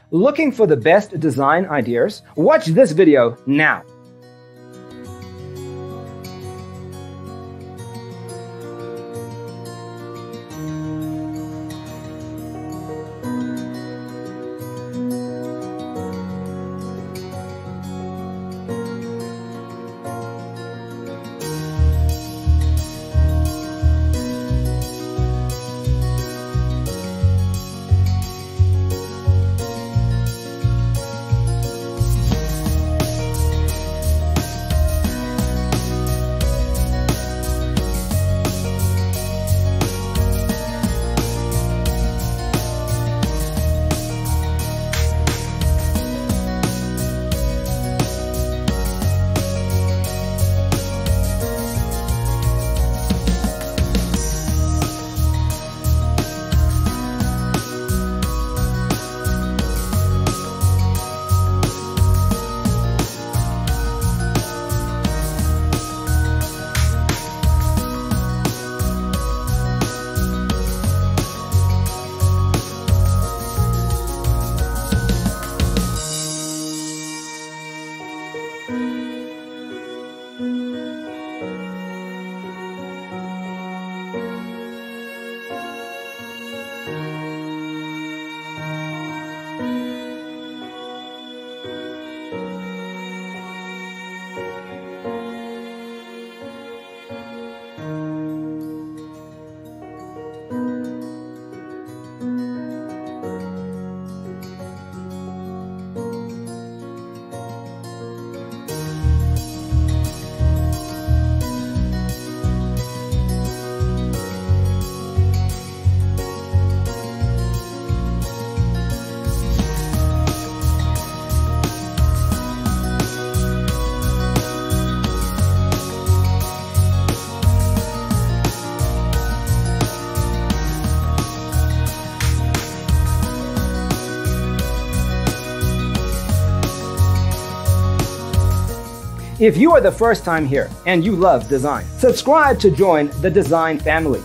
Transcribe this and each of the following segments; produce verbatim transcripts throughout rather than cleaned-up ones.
Looking for the best design ideas? Watch this video now. If you are the first time here and you love design, subscribe to join the design family.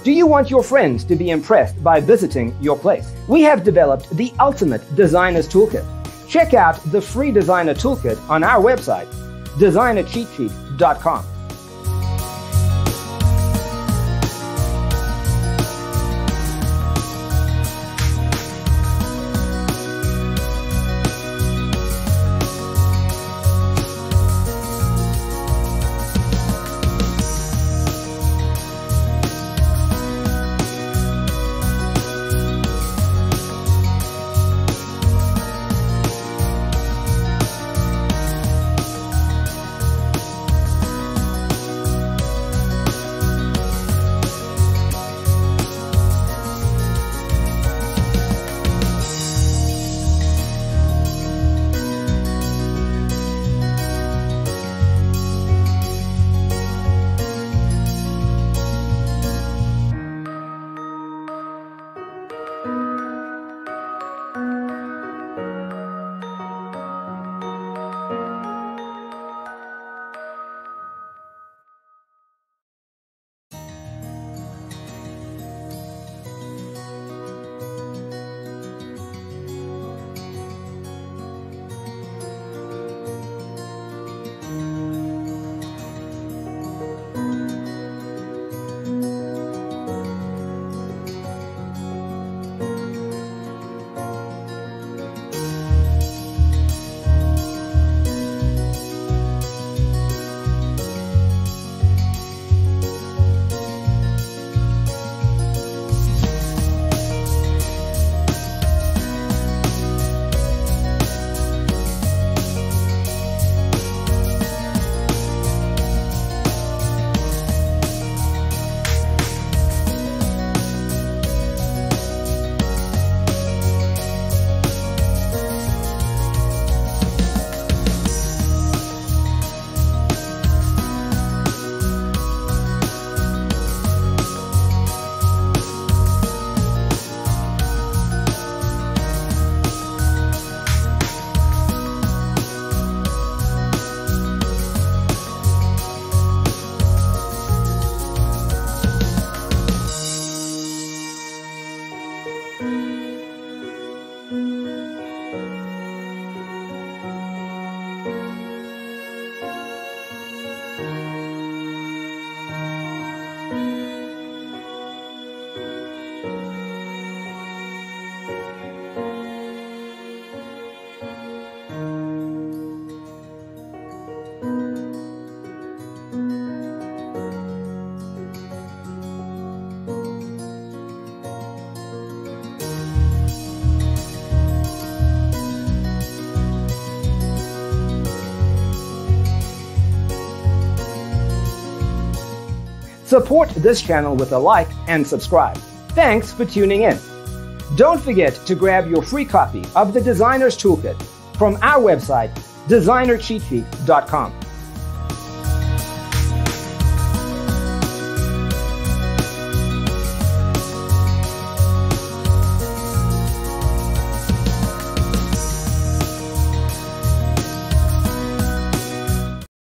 Do you want your friends to be impressed by visiting your place? We have developed the ultimate designer's toolkit. Check out the free designer toolkit on our website, designer cheat sheet dot com. Support this channel with a like and subscribe. Thanks for tuning in. Don't forget to grab your free copy of the Designer's Toolkit from our website, designer cheat sheet dot com.